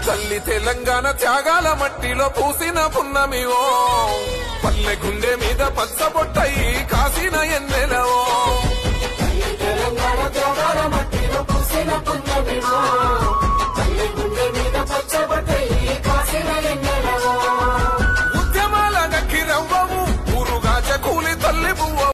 తల్లి తెలంగాణ త్యాగాల మట్టిలో పూసిన పున్నమివో పల్లె గుండె మీద పచ్చబొట్టయి కాసిన ఎన్నెలవో